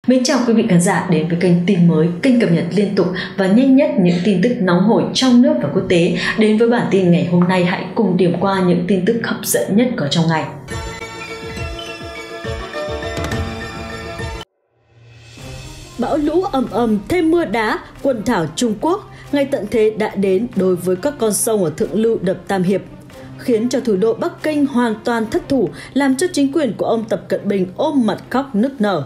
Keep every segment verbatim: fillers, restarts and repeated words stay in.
Mến chào quý vị khán giả đến với kênh tin mới, kênh cập nhật liên tục và nhanh nhất những tin tức nóng hổi trong nước và quốc tế. Đến với bản tin ngày hôm nay, hãy cùng điểm qua những tin tức hấp dẫn nhất có trong ngày. Bão lũ ầm ầm thêm mưa đá, quần đảo Trung Quốc, ngày tận thế đã đến đối với các con sông ở thượng lưu đập Tam Hiệp, khiến cho thủ đô Bắc Kinh hoàn toàn thất thủ, làm cho chính quyền của ông Tập Cận Bình ôm mặt khóc nức nở.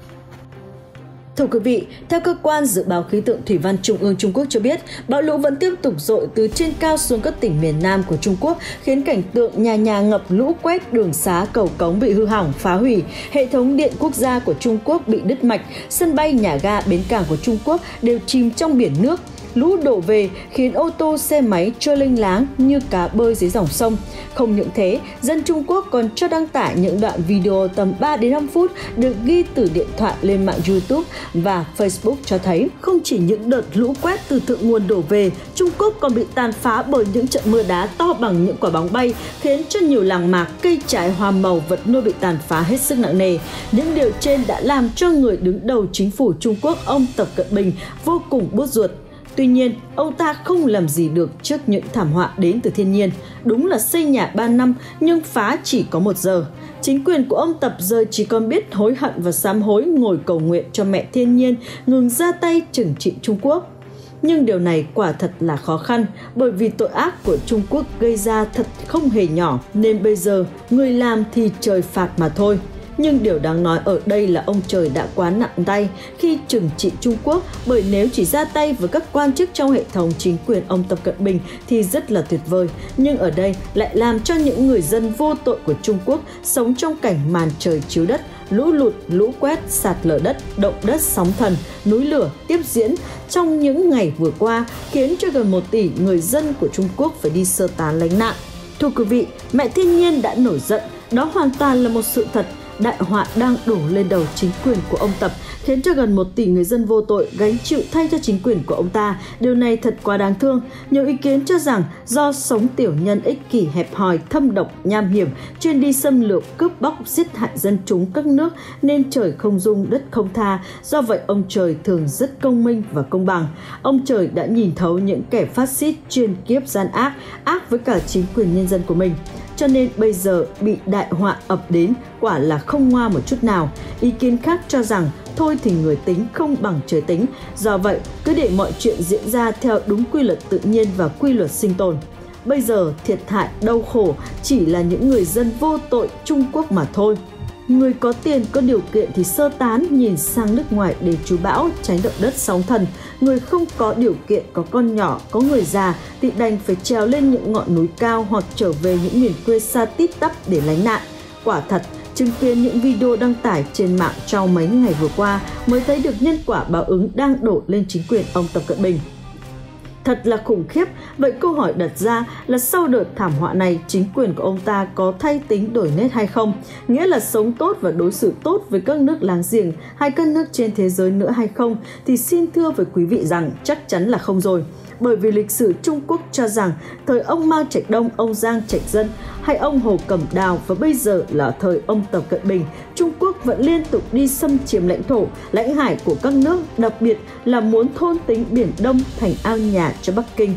Thưa quý vị, theo cơ quan dự báo khí tượng thủy văn Trung ương Trung Quốc cho biết, bão lũ vẫn tiếp tục dội từ trên cao xuống các tỉnh miền Nam của Trung Quốc, khiến cảnh tượng nhà nhà ngập lũ quét, đường xá, cầu cống bị hư hỏng, phá hủy, hệ thống điện quốc gia của Trung Quốc bị đứt mạch, sân bay, nhà ga, bến cảng của Trung Quốc đều chìm trong biển nước. Lũ đổ về khiến ô tô, xe máy trôi lênh láng như cá bơi dưới dòng sông. Không những thế, dân Trung Quốc còn cho đăng tải những đoạn video tầm ba đến năm phút được ghi từ điện thoại lên mạng YouTube và Facebook cho thấy không chỉ những đợt lũ quét từ thượng nguồn đổ về, Trung Quốc còn bị tàn phá bởi những trận mưa đá to bằng những quả bóng bay, khiến cho nhiều làng mạc, cây trái, hoa màu, vật nuôi bị tàn phá hết sức nặng nề. Những điều trên đã làm cho người đứng đầu chính phủ Trung Quốc, ông Tập Cận Bình, vô cùng buốt ruột. Tuy nhiên, ông ta không làm gì được trước những thảm họa đến từ thiên nhiên. Đúng là xây nhà ba năm nhưng phá chỉ có một giờ. Chính quyền của ông Tập giờ chỉ còn biết hối hận và sám hối, ngồi cầu nguyện cho mẹ thiên nhiên ngừng ra tay trừng trị Trung Quốc. Nhưng điều này quả thật là khó khăn, bởi vì tội ác của Trung Quốc gây ra thật không hề nhỏ, nên bây giờ người làm thì trời phạt mà thôi. Nhưng điều đáng nói ở đây là ông trời đã quá nặng tay khi trừng trị Trung Quốc, bởi nếu chỉ ra tay với các quan chức trong hệ thống chính quyền ông Tập Cận Bình thì rất là tuyệt vời. Nhưng ở đây lại làm cho những người dân vô tội của Trung Quốc sống trong cảnh màn trời chiếu đất, lũ lụt, lũ quét, sạt lở đất, động đất, sóng thần, núi lửa tiếp diễn trong những ngày vừa qua, khiến cho gần một tỷ người dân của Trung Quốc phải đi sơ tán lánh nạn. Thưa quý vị, mẹ thiên nhiên đã nổi giận, đó hoàn toàn là một sự thật. Đại họa đang đổ lên đầu chính quyền của ông Tập, khiến cho gần một tỷ người dân vô tội gánh chịu thay cho chính quyền của ông ta. Điều này thật quá đáng thương. Nhiều ý kiến cho rằng do sống tiểu nhân ích kỷ, hẹp hòi, thâm độc, nham hiểm, chuyên đi xâm lược, cướp bóc, giết hại dân chúng các nước nên trời không dung, đất không tha. Do vậy ông trời thường rất công minh và công bằng. Ông trời đã nhìn thấu những kẻ phát xít chuyên kiếp gian ác, ác với cả chính quyền nhân dân của mình. Cho nên bây giờ bị đại họa ập đến quả là không ngoa một chút nào. Ý kiến khác cho rằng thôi thì người tính không bằng trời tính. Do vậy cứ để mọi chuyện diễn ra theo đúng quy luật tự nhiên và quy luật sinh tồn. Bây giờ thiệt hại đau khổ chỉ là những người dân vô tội Trung Quốc mà thôi. Người có tiền có điều kiện thì sơ tán nhìn sang nước ngoài để trú bão, tránh động đất sóng thần. Người không có điều kiện, có con nhỏ, có người già thì đành phải trèo lên những ngọn núi cao hoặc trở về những miền quê xa tít tắp để lánh nạn. Quả thật, chứng kiến những video đăng tải trên mạng trong mấy ngày vừa qua mới thấy được nhân quả báo ứng đang đổ lên chính quyền ông Tập Cận Bình. Thật là khủng khiếp. Vậy câu hỏi đặt ra là sau đợt thảm họa này, chính quyền của ông ta có thay tính đổi nét hay không? Nghĩa là sống tốt và đối xử tốt với các nước láng giềng hay các nước trên thế giới nữa hay không? Thì xin thưa với quý vị rằng chắc chắn là không rồi. Bởi vì lịch sử Trung Quốc cho rằng thời ông Mao Trạch Đông, ông Giang Trạch Dân hay ông Hồ Cẩm Đào và bây giờ là thời ông Tập Cận Bình, Trung Quốc vẫn liên tục đi xâm chiếm lãnh thổ, lãnh hải của các nước, đặc biệt là muốn thôn tính Biển Đông thành ao nhà cho Bắc Kinh.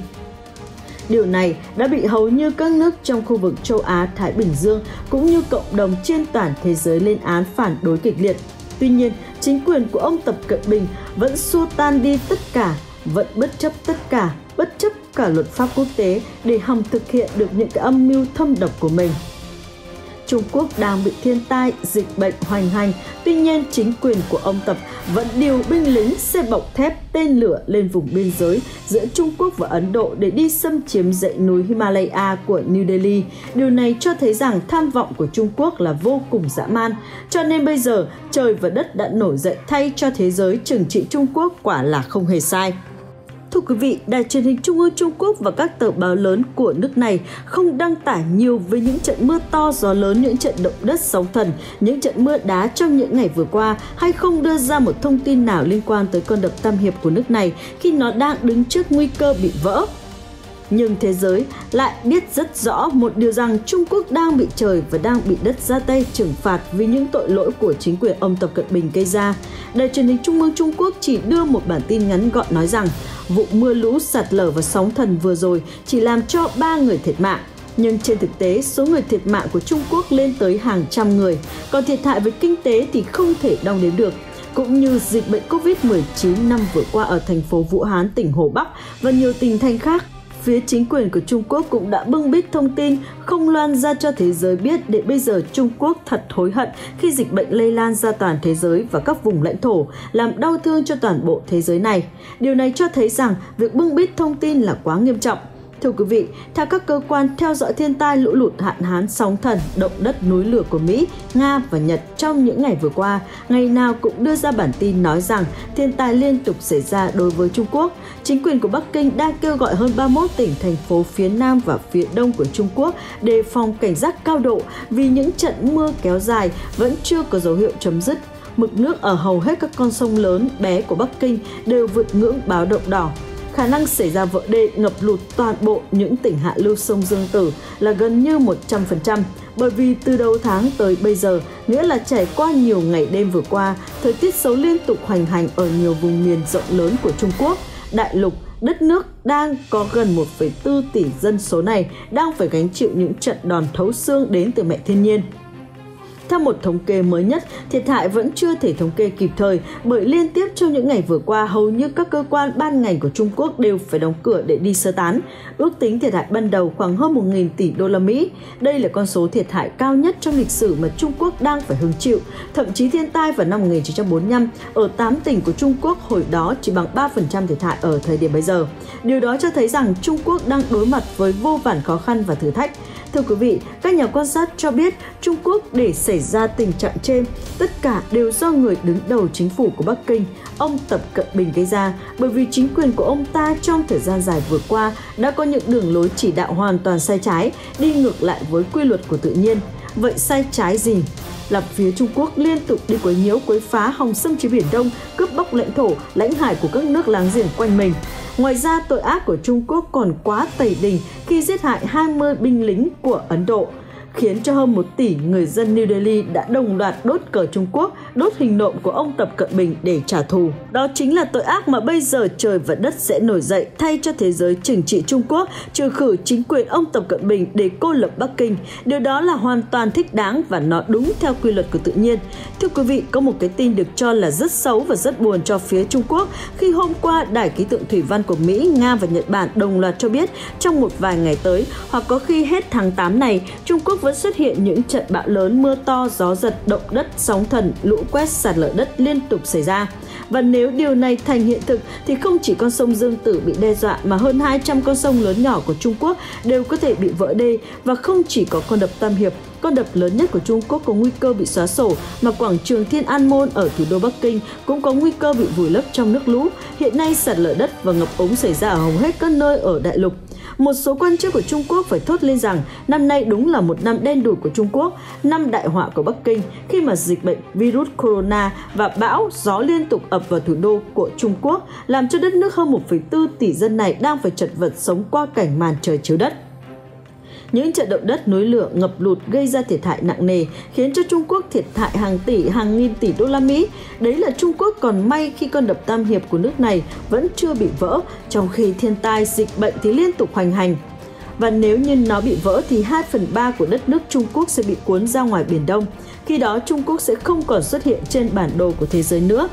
Điều này đã bị hầu như các nước trong khu vực châu Á, Thái Bình Dương cũng như cộng đồng trên toàn thế giới lên án phản đối kịch liệt. Tuy nhiên, chính quyền của ông Tập Cận Bình vẫn xua tan đi tất cả, vẫn bất chấp tất cả, bất chấp cả luật pháp quốc tế để hòng thực hiện được những cái âm mưu thâm độc của mình. Trung Quốc đang bị thiên tai, dịch bệnh hoành hành, tuy nhiên chính quyền của ông Tập vẫn điều binh lính, xe bọc thép, tên lửa lên vùng biên giới giữa Trung Quốc và Ấn Độ để đi xâm chiếm dãy núi Himalaya của New Delhi. Điều này cho thấy rằng tham vọng của Trung Quốc là vô cùng dã man. Cho nên bây giờ trời và đất đã nổi dậy thay cho thế giới trừng trị Trung Quốc, quả là không hề sai. Thưa quý vị, Đài truyền hình Trung ương Trung Quốc và các tờ báo lớn của nước này không đăng tải nhiều về những trận mưa to, gió lớn, những trận động đất sóng thần, những trận mưa đá trong những ngày vừa qua, hay không đưa ra một thông tin nào liên quan tới con đập Tam Hiệp của nước này khi nó đang đứng trước nguy cơ bị vỡ. Nhưng thế giới lại biết rất rõ một điều rằng Trung Quốc đang bị trời và đang bị đất ra tay trừng phạt vì những tội lỗi của chính quyền ông Tập Cận Bình gây ra. Đài truyền hình Trung ương Trung Quốc chỉ đưa một bản tin ngắn gọn nói rằng vụ mưa lũ, sạt lở và sóng thần vừa rồi chỉ làm cho ba người thiệt mạng. Nhưng trên thực tế, số người thiệt mạng của Trung Quốc lên tới hàng trăm người, còn thiệt hại về kinh tế thì không thể đong đếm được. Cũng như dịch bệnh Covid mười chín năm vừa qua ở thành phố Vũ Hán, tỉnh Hồ Bắc và nhiều tỉnh thành khác, phía chính quyền của Trung Quốc cũng đã bưng bít thông tin không loan ra cho thế giới biết để bây giờ Trung Quốc thật hối hận khi dịch bệnh lây lan ra toàn thế giới và các vùng lãnh thổ, làm đau thương cho toàn bộ thế giới này. Điều này cho thấy rằng việc bưng bít thông tin là quá nghiêm trọng. Thưa quý vị, theo các cơ quan theo dõi thiên tai, lũ lụt, hạn hán, sóng thần, động đất, núi lửa của Mỹ, Nga và Nhật trong những ngày vừa qua, ngày nào cũng đưa ra bản tin nói rằng thiên tai liên tục xảy ra đối với Trung Quốc. Chính quyền của Bắc Kinh đang kêu gọi hơn ba mươi mốt tỉnh, thành phố phía Nam và phía Đông của Trung Quốc đề phòng cảnh giác cao độ vì những trận mưa kéo dài vẫn chưa có dấu hiệu chấm dứt. Mực nước ở hầu hết các con sông lớn, bé của Bắc Kinh đều vượt ngưỡng báo động đỏ. Khả năng xảy ra vỡ đê, ngập lụt toàn bộ những tỉnh hạ lưu sông Dương Tử là gần như một trăm phần trăm, bởi vì từ đầu tháng tới bây giờ, nghĩa là trải qua nhiều ngày đêm vừa qua, thời tiết xấu liên tục hoành hành ở nhiều vùng miền rộng lớn của Trung Quốc. Đại lục, đất nước đang có gần một phẩy bốn tỷ dân số này đang phải gánh chịu những trận đòn thấu xương đến từ mẹ thiên nhiên. Theo một thống kê mới nhất, thiệt hại vẫn chưa thể thống kê kịp thời bởi liên tiếp trong những ngày vừa qua, hầu như các cơ quan ban ngành của Trung Quốc đều phải đóng cửa để đi sơ tán. Ước tính thiệt hại ban đầu khoảng hơn một nghìn tỷ đô la Mỹ. Đây là con số thiệt hại cao nhất trong lịch sử mà Trung Quốc đang phải hứng chịu. Thậm chí thiên tai vào năm một nghìn chín trăm bốn mươi lăm ở tám tỉnh của Trung Quốc hồi đó chỉ bằng ba phần trăm thiệt hại ở thời điểm bây giờ. Điều đó cho thấy rằng Trung Quốc đang đối mặt với vô vàn khó khăn và thử thách. Thưa quý vị, các nhà quan sát cho biết Trung Quốc để xảy ra tình trạng trên, tất cả đều do người đứng đầu chính phủ của Bắc Kinh, ông Tập Cận Bình gây ra, bởi vì chính quyền của ông ta trong thời gian dài vừa qua đã có những đường lối chỉ đạo hoàn toàn sai trái, đi ngược lại với quy luật của tự nhiên. Vậy sai trái gì? Là phía Trung Quốc liên tục đi quấy nhiễu, quấy phá, hòng xâm chiếm Biển Đông, cướp bóc lãnh thổ, lãnh hải của các nước láng giềng quanh mình. Ngoài ra, tội ác của Trung Quốc còn quá tày đình khi giết hại hai mươi binh lính của Ấn Độ, khiến cho hơn một tỷ người dân New Delhi đã đồng loạt đốt cờ Trung Quốc, đốt hình nộm của ông Tập Cận Bình để trả thù. Đó chính là tội ác mà bây giờ trời và đất sẽ nổi dậy thay cho thế giới trừng trị Trung Quốc, trừ khử chính quyền ông Tập Cận Bình để cô lập Bắc Kinh. Điều đó là hoàn toàn thích đáng và nó đúng theo quy luật của tự nhiên. Thưa quý vị, có một cái tin được cho là rất xấu và rất buồn cho phía Trung Quốc khi hôm qua Đài khí tượng thủy văn của Mỹ, Nga và Nhật Bản đồng loạt cho biết trong một vài ngày tới hoặc có khi hết tháng tám này, Trung Quốc vẫn xuất hiện những trận bão lớn, mưa to, gió giật, động đất, sóng thần, lũ quét, sạt lở đất liên tục xảy ra. Và nếu điều này thành hiện thực thì không chỉ con sông Dương Tử bị đe dọa mà hơn hai trăm con sông lớn nhỏ của Trung Quốc đều có thể bị vỡ đê, và không chỉ có con đập Tam Hiệp, con đập lớn nhất của Trung Quốc có nguy cơ bị xóa sổ, mà quảng trường Thiên An Môn ở thủ đô Bắc Kinh cũng có nguy cơ bị vùi lấp trong nước lũ. Hiện nay sạt lở đất và ngập úng xảy ra ở hầu hết các nơi ở đại lục. Một số quan chức của Trung Quốc phải thốt lên rằng năm nay đúng là một năm đen đủi của Trung Quốc, năm đại họa của Bắc Kinh, khi mà dịch bệnh virus corona và bão gió liên tục ập vào thủ đô của Trung Quốc, làm cho đất nước hơn một phẩy bốn tỷ dân này đang phải chật vật sống qua cảnh màn trời chiếu đất. Những trận động đất, núi lửa, ngập lụt gây ra thiệt hại nặng nề, khiến cho Trung Quốc thiệt hại hàng tỷ, hàng nghìn tỷ đô la Mỹ. Đấy là Trung Quốc còn may khi con đập Tam Hiệp của nước này vẫn chưa bị vỡ, trong khi thiên tai, dịch bệnh thì liên tục hoành hành. Và nếu như nó bị vỡ thì hai phần ba của đất nước Trung Quốc sẽ bị cuốn ra ngoài Biển Đông. Khi đó Trung Quốc sẽ không còn xuất hiện trên bản đồ của thế giới nữa.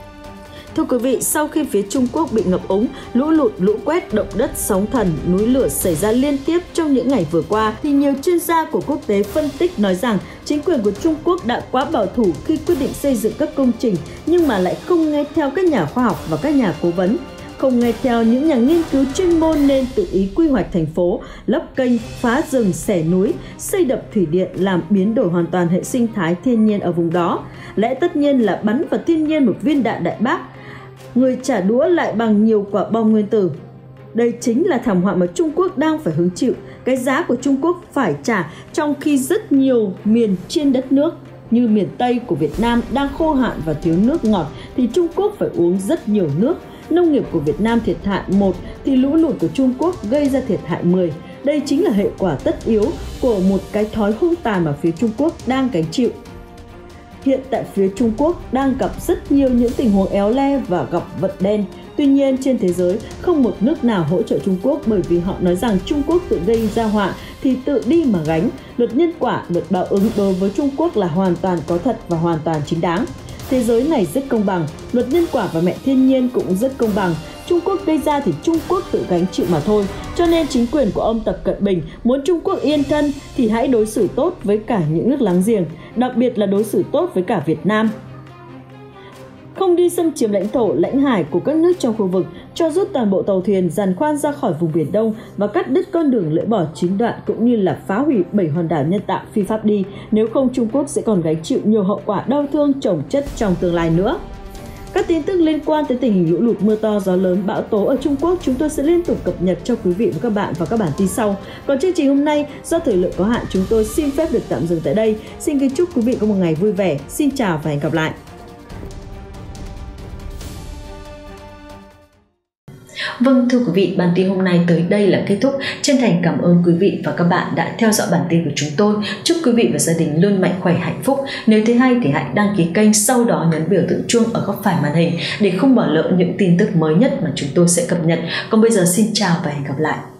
Thưa quý vị, sau khi phía Trung Quốc bị ngập úng, lũ lụt, lũ quét, động đất, sóng thần, núi lửa xảy ra liên tiếp trong những ngày vừa qua, thì nhiều chuyên gia của quốc tế phân tích nói rằng chính quyền của Trung Quốc đã quá bảo thủ khi quyết định xây dựng các công trình, nhưng mà lại không nghe theo các nhà khoa học và các nhà cố vấn. Không nghe theo những nhà nghiên cứu chuyên môn nên tự ý quy hoạch thành phố, lấp kênh, phá rừng, xẻ núi, xây đập thủy điện làm biến đổi hoàn toàn hệ sinh thái thiên nhiên ở vùng đó. Lẽ tất nhiên là bắn vào thiên nhiên một viên đạn đại bác, người trả đũa lại bằng nhiều quả bom nguyên tử. Đây chính là thảm họa mà Trung Quốc đang phải hứng chịu, cái giá của Trung Quốc phải trả, trong khi rất nhiều miền trên đất nước như miền Tây của Việt Nam đang khô hạn và thiếu nước ngọt thì Trung Quốc phải uống rất nhiều nước. nông nghiệp của Việt Nam thiệt hại một thì lũ lụt của Trung Quốc gây ra thiệt hại mười. Đây chính là hệ quả tất yếu của một cái thói hung tàn mà phía Trung Quốc đang gánh chịu. Hiện tại phía Trung Quốc đang gặp rất nhiều những tình huống éo le và gặp vật đen. Tuy nhiên, trên thế giới không một nước nào hỗ trợ Trung Quốc bởi vì họ nói rằng Trung Quốc tự gây ra họa thì tự đi mà gánh. Luật nhân quả, luật báo ứng đối với Trung Quốc là hoàn toàn có thật và hoàn toàn chính đáng. Thế giới này rất công bằng, luật nhân quả và mẹ thiên nhiên cũng rất công bằng. Trung Quốc gây ra thì Trung Quốc tự gánh chịu mà thôi. Cho nên chính quyền của ông Tập Cận Bình muốn Trung Quốc yên thân thì hãy đối xử tốt với cả những nước láng giềng, đặc biệt là đối xử tốt với cả Việt Nam. Không đi xâm chiếm lãnh thổ, lãnh hải của các nước trong khu vực, cho rút toàn bộ tàu thuyền giàn khoan ra khỏi vùng Biển Đông và cắt đứt con đường lưỡi bò chín đoạn cũng như là phá hủy bảy hòn đảo nhân tạo phi pháp đi. Nếu không, Trung Quốc sẽ còn gánh chịu nhiều hậu quả đau thương chồng chất trong tương lai nữa. Các tin tức liên quan tới tình hình lũ lụt, mưa to, gió lớn, bão tố ở Trung Quốc chúng tôi sẽ liên tục cập nhật cho quý vị và các bạn vào các bản tin sau. Còn chương trình hôm nay do thời lượng có hạn, chúng tôi xin phép được tạm dừng tại đây. Xin kính chúc quý vị có một ngày vui vẻ. Xin chào và hẹn gặp lại. Vâng, thưa quý vị, bản tin hôm nay tới đây là kết thúc. Chân thành cảm ơn quý vị và các bạn đã theo dõi bản tin của chúng tôi. Chúc quý vị và gia đình luôn mạnh khỏe, hạnh phúc. Nếu thấy hay thì hãy đăng ký kênh, sau đó nhấn biểu tượng chuông ở góc phải màn hình để không bỏ lỡ những tin tức mới nhất mà chúng tôi sẽ cập nhật. Còn bây giờ xin chào và hẹn gặp lại.